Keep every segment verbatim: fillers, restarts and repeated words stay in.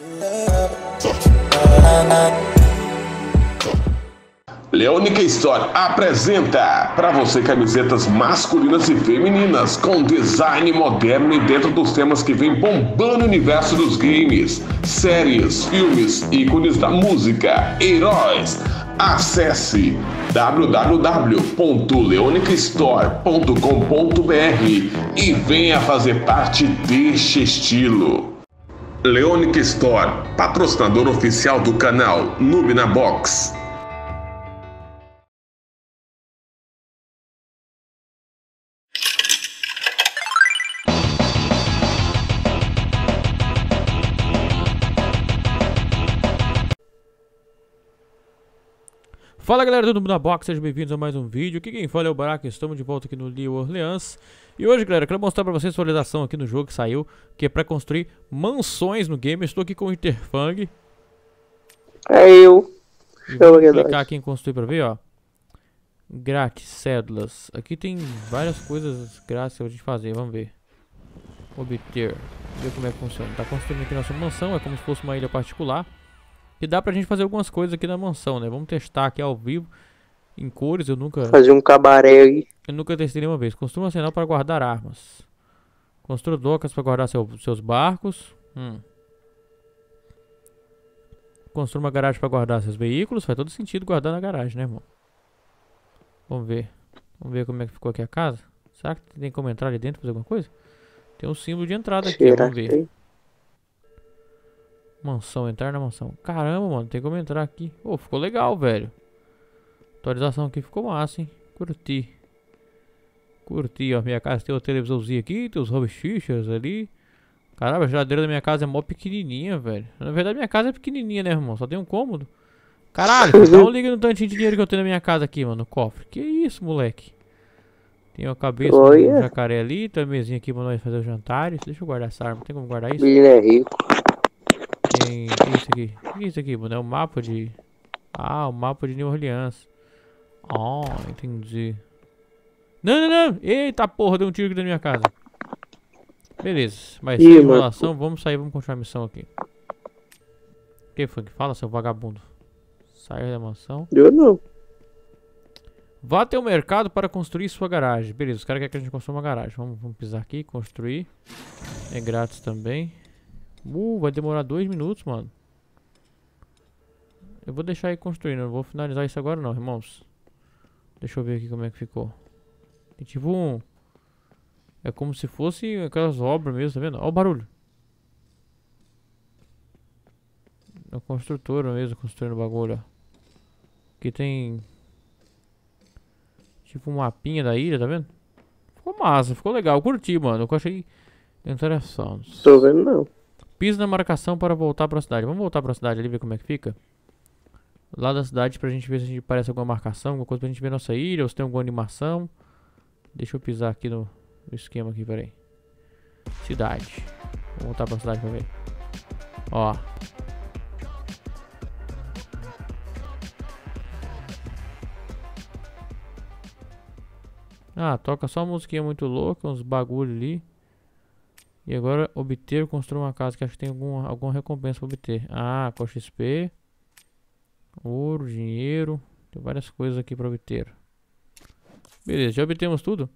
Leonica Store apresenta para você camisetas masculinas e femininas com design moderno e dentro dos temas que vem bombando o universo dos games, séries, filmes, ícones da música, heróis. Acesse w w w ponto leonica store ponto com ponto b r e venha fazer parte deste estilo. Leonica Store, patrocinador oficial do canal Noob na Box. Fala galera do Noob na Box, sejam bem-vindos a mais um vídeo. Aqui quem fala é o Baraka, estamos de volta aqui no New Orleans. E hoje galera, eu quero mostrar pra vocês a atualização aqui no jogo que saiu, que é pra construir mansões no game. Eu estou aqui com o Interfang. É eu. E vou clicar aqui em construir pra ver, ó. Grátis, cédulas. Aqui tem várias coisas grátis pra gente fazer, vamos ver. Obter, ver como é que funciona. Tá construindo aqui nossa mansão, é como se fosse uma ilha particular. E dá pra gente fazer algumas coisas aqui na mansão, né? Vamos testar aqui ao vivo, em cores. Eu nunca... Fazer um cabaré aí. Eu nunca testei nenhuma vez. Construa um arsenal para guardar armas. Construa docas para guardar seu, seus barcos. Hum. Construa uma garagem para guardar seus veículos. Faz todo sentido guardar na garagem, né, irmão? Vamos ver. Vamos ver como é que ficou aqui a casa. Será que tem como entrar ali dentro, fazer alguma coisa? Tem um símbolo de entrada aqui, ó, vamos ver. Tem? Mansão, entrar na mansão. Caramba, mano, tem como entrar aqui. Oh, ficou legal, velho. Atualização aqui ficou massa, hein? Curti. Curti, ó. Minha casa tem uma televisãozinha aqui, tem os robichichas ali. Caramba, a geladeira da minha casa é mó pequenininha, velho. Na verdade, minha casa é pequenininha, né, irmão? Só tem um cômodo. Caralho, dá um liga no tantinho de dinheiro que eu tenho na minha casa aqui, mano, no cofre. Que isso, moleque? Tem uma cabeça Oh, do yeah. jacaré ali, tem uma mesinha aqui pra nós fazer os jantares. Deixa eu guardar essa arma, tem como guardar isso? Ele é rico. Tem... O que é isso aqui? O que é isso aqui, mano? É o mapa de... Ah, o mapa de New Orleans. Oh, entendi. Não, não, não! Eita porra, deu um tiro aqui na minha casa. Beleza, mas sem enrolação, vamos sair, vamos continuar a missão aqui. O que foi que fala, seu vagabundo? Saia da mansão. Eu não. Vá até o mercado para construir sua garagem. Beleza, os caras querem que a gente construa uma garagem. Vamos, vamos pisar aqui, construir. É grátis também. Uh, vai demorar dois minutos, mano. Eu vou deixar aí construindo, não vou finalizar isso agora não, irmãos. Deixa eu ver aqui como é que ficou. Tem tipo um... É como se fosse aquelas obras mesmo, tá vendo? Olha o barulho. É o construtor mesmo, construindo o bagulho, ó. Aqui tem... Tipo um mapinha da ilha, tá vendo? Ficou massa, ficou legal, eu curti, mano. Eu achei interessante. Tô vendo não. Pisa na marcação para voltar para a cidade. Vamos voltar para a cidade ali, ver como é que fica. Lá da cidade pra gente ver se a gente parece alguma marcação, alguma coisa pra gente ver nossa ilha, ou se tem alguma animação. Deixa eu pisar aqui no, no esquema aqui, peraí. Cidade. Vou voltar pra cidade pra ver. Ó. Ah, toca só uma musiquinha muito louca, uns bagulho ali. E agora obter, construir uma casa, que acho que tem alguma, alguma recompensa para obter. Ah, com X P, ouro, dinheiro, tem várias coisas aqui para obter. Beleza, já obtemos tudo.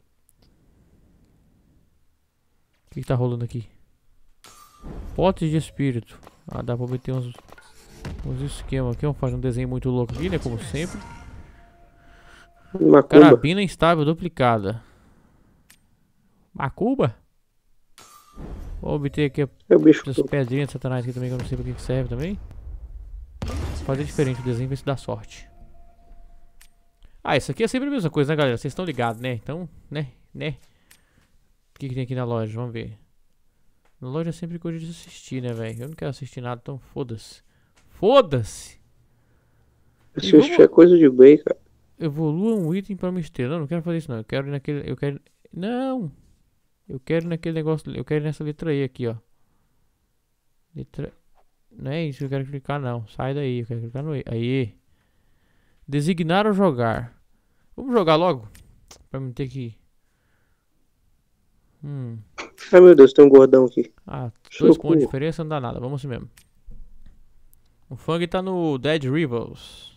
O que, que tá rolando aqui? Potes de espírito. Ah, dá para obter uns, uns esquemas aqui. Vamos fazer um desenho muito louco aqui, né, como sempre. Macumba. Carabina instável duplicada. Macumba? Vou obter aqui as pedrinhas de satanás aqui também, que eu não sei pra que serve também. Vou fazer diferente o desenho, ver se dá sorte. Ah, isso aqui é sempre a mesma coisa, né, galera? Vocês estão ligados, né? Então, né, né. O que, que tem aqui na loja? Vamos ver. Na loja é sempre coisa de assistir, né, velho? Eu não quero assistir nada, então foda-se. Foda-se! Assistir vamos... é coisa de bem, cara. Evolua um item pra uma estrela. Não, não quero fazer isso, não. Eu quero ir naquele... Eu quero... Não! Eu quero ir naquele negócio... Eu quero ir nessa letra E aqui, ó. Letra... Não é isso que eu quero clicar, não. Sai daí. Eu quero clicar no E. Aí. Designar ou jogar. Vamos jogar logo? Pra mim ter que... Hum. Ai, meu Deus, tem um gordão aqui. Ah, Dois pontos de diferença não dá nada, vamos assim mesmo. O Fang tá no Dead Rivals.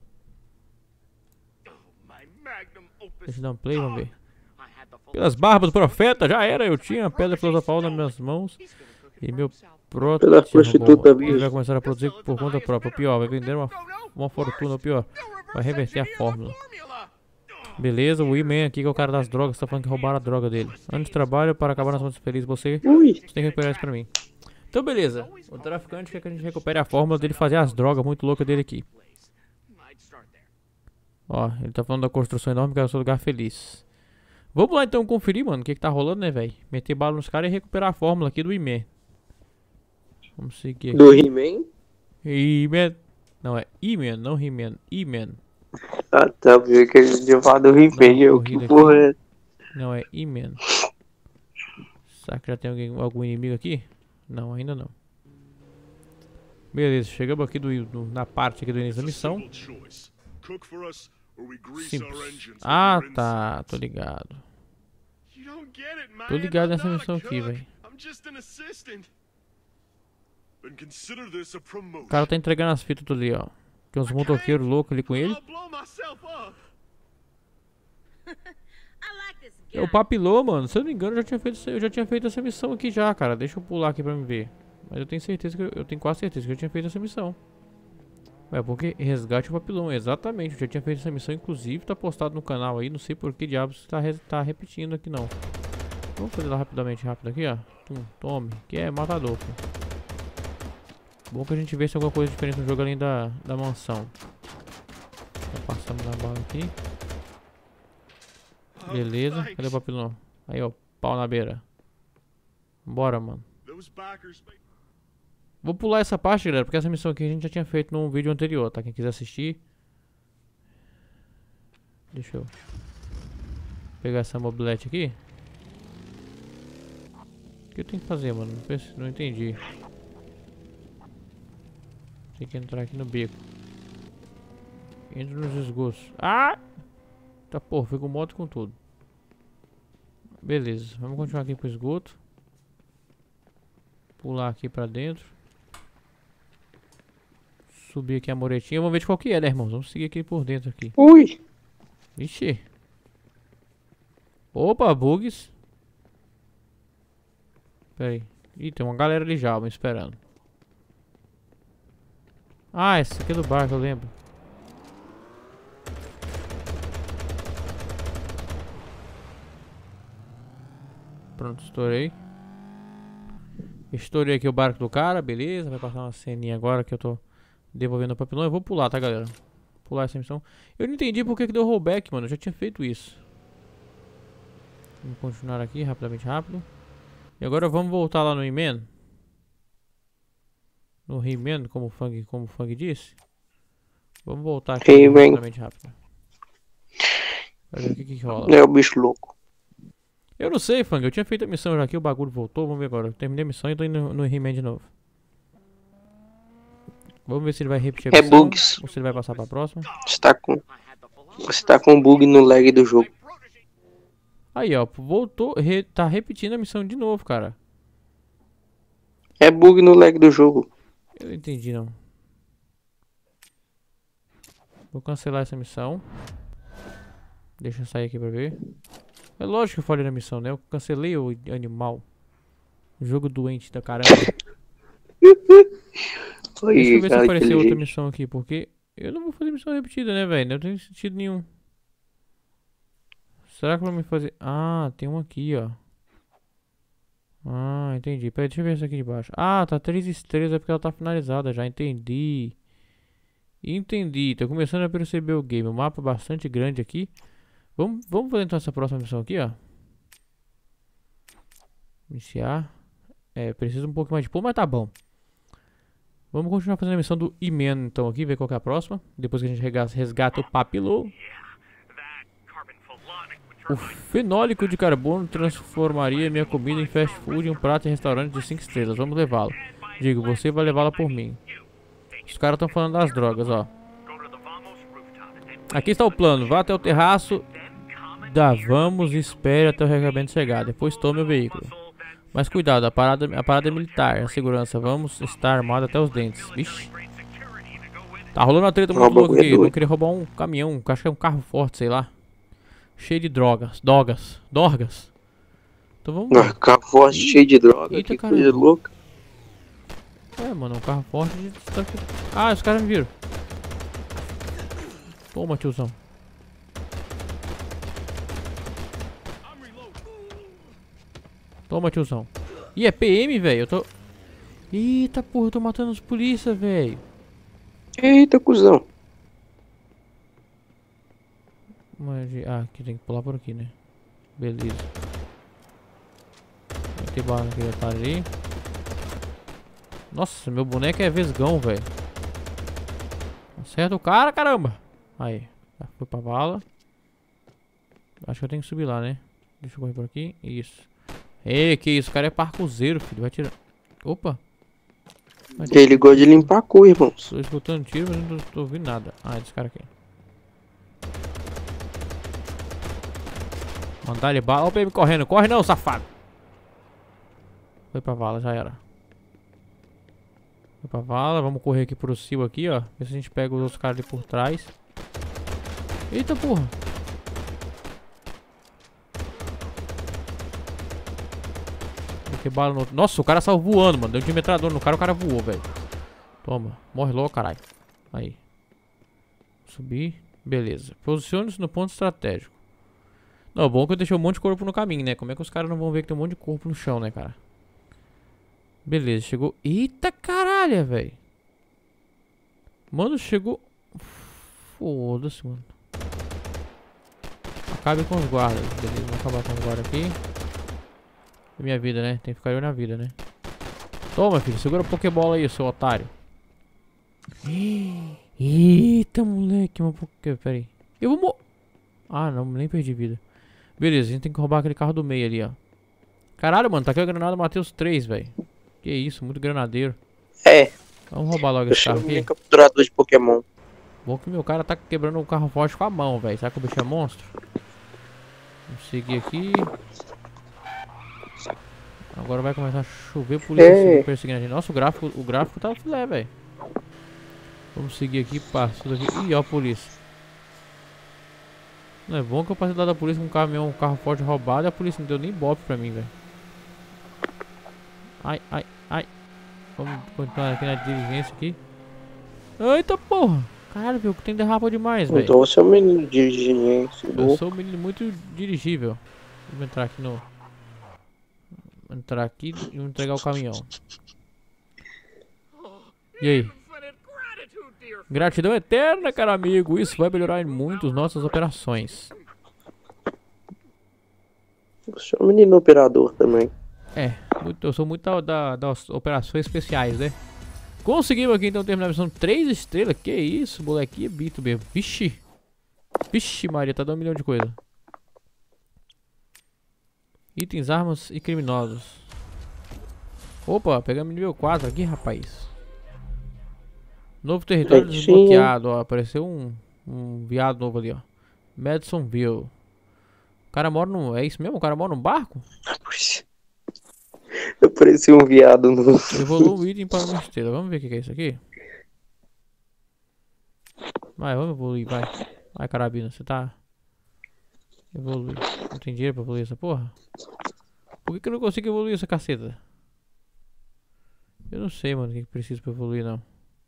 Deixa eu dar um play, vamos ver. Pelas barbas do profeta, já era, eu tinha a pedra filosofal nas minhas mãos. E meu próprio. Pela prostituta, Ele bicho. vai começar a produzir por conta própria. O pior, vai vender uma, uma fortuna, o pior. Vai reverter a fórmula. Beleza, o E-Man aqui, que é o cara das drogas, tá falando que roubaram a droga dele. Antes de trabalho, para acabar nas mãos felizes, você, Ui. você tem que recuperar isso pra mim. Então beleza, o traficante quer que a gente recupere a fórmula dele fazer as drogas muito loucas dele aqui. Ó, ele tá falando da construção enorme que é o seu lugar feliz. Vamos lá então conferir, mano, o que que tá rolando, né, velho? Meter bala nos caras e recuperar a fórmula aqui do E-Man. Vamos seguir aqui. Do He-Man? E-Man. Não, é E-Man, não He-Man. E-Man. Ah, tá, viu que a gente ia falar do He-Man. Eu, que corrida porra é? Não, é E-Man. Será que já tem alguém, algum inimigo aqui? Não, ainda não. Beleza, chegamos aqui do, do, na parte aqui do início da missão. Simples. Ah, tá, tô ligado. Tô ligado nessa missão aqui, velho. O cara tá entregando as fitas tudo ali, ó. Tem uns motoqueiros loucos ali com ele. É o Papilô, mano. Se eu não me engano, eu já tinha feito, eu já tinha feito essa missão aqui já, cara. Deixa eu pular aqui pra me ver. Mas eu tenho certeza que eu, eu tenho quase certeza que eu tinha feito essa missão. É porque resgate o Papilão, exatamente. Eu já tinha feito essa missão, inclusive tá postado no canal aí. Não sei por que diabos tá, tá repetindo aqui não. Vamos fazer lá rapidamente, rápido aqui, ó. Tum, tome, que é matador, pô. Bom que a gente vê se tem alguma coisa diferente no jogo além da, da mansão. Já passamos na bala aqui. Beleza, cadê o Papilão? Aí, ó, pau na beira. Bora, mano. Vou pular essa parte, galera, porque essa missão aqui a gente já tinha feito num vídeo anterior, tá? Quem quiser assistir. Deixa eu pegar essa mobilete aqui. O que eu tenho que fazer, mano? Não, pense, não entendi. Tem que entrar aqui no beco. Entra nos esgotos. Ah! Tá, porra, foi com moto e com tudo. Beleza, vamos continuar aqui pro esgoto. Pular aqui pra dentro. Subir aqui a muretinha. Vamos ver de qual que é, né, irmãos? Vamos seguir aqui por dentro aqui. Ui! Ixi. Opa, bugs. Pera aí. Ih, tem uma galera ali já, me esperando. Ah, esse aqui é do barco, eu lembro. Pronto, estourei. Estourei aqui o barco do cara, beleza. Vai passar uma ceninha agora que eu tô devolvendo o papelão. Eu vou pular, tá, galera? Pular essa missão. Eu não entendi porque que deu rollback, mano. Eu já tinha feito isso. Vamos continuar aqui, rapidamente, rápido. E agora vamos voltar lá no He-Man. No He-Man, como o Fang, como o Fang disse. Vamos voltar aqui rapidamente, rápido. Vai ver o que que rola. É o bicho louco. Eu não sei, Fang. Eu tinha feito a missão já aqui, o bagulho voltou. Vamos ver agora. Eu terminei a missão e tô indo no He-Man de novo. Vamos ver se ele vai repetir a É missão bugs. ou se ele vai passar pra próxima. Você tá com. Você tá com bug no lag do jogo. Aí, ó. Voltou. Re, tá repetindo a missão de novo, cara. É bug no lag do jogo. Eu não entendi, não. Vou cancelar essa missão. Deixa eu sair aqui pra ver. É lógico que eu falei na missão, né? Eu cancelei o animal. Jogo doente da caramba. Oi, Deixa eu ver se cara, apareceu outra inteligente. missão aqui, porque eu não vou fazer missão repetida, né, velho? Não tem sentido nenhum. Será que eu vou me fazer... Ah, tem uma aqui, ó. Ah, entendi. Peraí, deixa eu ver essa aqui de baixo. Ah, tá três estrelas, é porque ela tá finalizada já. Entendi. Entendi. Tô começando a perceber o game. O mapa é bastante grande aqui. Vamos, vamos fazer então essa próxima missão aqui, ó. Iniciar. É, precisa um pouco mais de pô, mas tá bom. Vamos continuar fazendo a missão do He-Man então aqui, ver qual que é a próxima. Depois que a gente resgata o Papilô. O fenólico de carbono transformaria minha comida em fast food em um prato em restaurante de cinco estrelas. Vamos levá-lo. Digo, você vai levá-la por mim. Os caras estão falando das drogas, ó. Aqui está o plano. Vá até o terraço da Vamos e espere até o recarregamento chegar. Depois tome o veículo. Mas cuidado, a parada, a parada é militar, a segurança. Vamos estar armado até os dentes. Vixe. Tá rolando uma treta muito louca aqui. Eu queria roubar um caminhão, acho que é um carro forte, sei lá. Cheio de drogas. Dogas. Dorgas. Então vamos. Ah, carro forte cheio de droga. Eita, que caramba. coisa louca. É, mano, um carro forte de... Ah, os caras me viram. Toma, tiozão. Toma, tiozão. Ih, é P M, velho. Eu tô... Eita, porra, eu tô matando os polícia, velho. Eita, cuzão. Mas, ah, aqui tem que pular por aqui, né? Beleza. Vai ter bala naquele otário ali. Nossa, meu boneco é vesgão, velho. Acerta o cara, caramba. Aí, já foi pra vala. Acho que eu tenho que subir lá, né? Deixa eu correr por aqui. Isso. Ei, que isso, o cara é parcuzeiro, filho. Vai tirar. Opa. Vai tirar. Ele gosta de limpar cu, irmãos. Tô escutando tiro, mas não tô, tô ouvindo nada. Ah, é desse cara aqui. Mandar ele bala. Olha o P M correndo. Corre não, safado. Foi pra vala, já era. Foi pra vala. Vamos correr aqui pro cio aqui, ó. Ver se a gente pega os outros caras ali por trás. Eita, porra. Que bala no... Nossa, o cara saiu voando, mano. Deu de metralhador no cara, o cara voou, velho. Toma. Morre logo, caralho. Aí. Subir. Beleza. Posicione-se no ponto estratégico. Não, bom que eu deixei um monte de corpo no caminho, né? Como é que os caras não vão ver que tem um monte de corpo no chão, né, cara? Beleza, chegou... Eita caralho, velho. Mano, chegou... Foda-se, mano. Acabe com os guardas. Beleza, vamos acabar com os guardas aqui. É minha vida, né? Tem que ficar eu na vida, né? Toma, filho. Segura a Pokébola aí, seu otário. Eita, moleque. Uma Poké... Pera aí. Eu vou morrer. Ah, não. Nem perdi vida. Beleza, a gente tem que roubar aquele carro do meio ali, ó. Caralho, mano. Tá aqui a granada. Matei os três, velho. Que isso, muito granadeiro. É. Vamos roubar logo esse carro aqui. Capturador de Pokémon. Bom que meu cara tá quebrando um carro forte com a mão, velho. Será que o bicho é monstro? Vamos seguir aqui. Agora vai começar a chover polícia perseguindo a gente. Nossa, o gráfico, o gráfico tá filé, velho. Vamos seguir aqui, passa tudo aqui. Ih, ó a polícia. Não é bom que eu passei do lado da polícia com um caminhão, um carro forte roubado e a polícia não deu nem bope pra mim, velho. Ai, ai, ai. Vamos continuar aqui na diligência aqui. Eita porra. Caralho, viu, que tem derrapa demais, velho. Então você é um menino dirigível. Eu sou um menino muito dirigível. Vou entrar aqui no... Vou entrar aqui e vou entregar o caminhão. E aí? Gratidão eterna, cara amigo. Isso vai melhorar muito as nossas operações. Você é um menino operador também. É, muito, eu sou muito da, da, das operações especiais, né? Conseguimos aqui então terminar a missão três estrelas. Que isso, moleque, é bito mesmo. Vixe. Vixe Maria, tá dando um milhão de coisa. Itens, armas e criminosos. Opa, pegamos nível quatro aqui, rapaz. Novo território desbloqueado, ó. Apareceu um, um viado novo ali, ó. Madisonville. O cara mora num... É isso mesmo? O cara mora num barco? Eu pareci um viado no... Evolua o item para uma estrela. Vamos ver o que é isso aqui. Vai, vamos evoluir, vai. Vai, carabina, você tá... Evoluir. Não tem dinheiro pra evoluir essa porra? Por que que eu não consigo evoluir essa caceta? Eu não sei, mano, o que que precisa pra evoluir, não.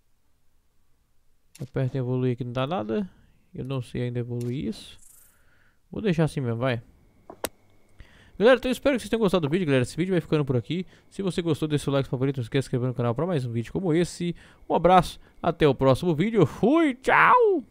Aperta em evoluir aqui, não dá nada. Eu não sei ainda evoluir isso. Vou deixar assim mesmo, vai. Galera, então eu espero que vocês tenham gostado do vídeo, galera. Esse vídeo vai ficando por aqui. Se você gostou, deixa o like favorito, não esqueça de se inscrever no canal para mais um vídeo como esse. Um abraço, até o próximo vídeo. Fui, tchau!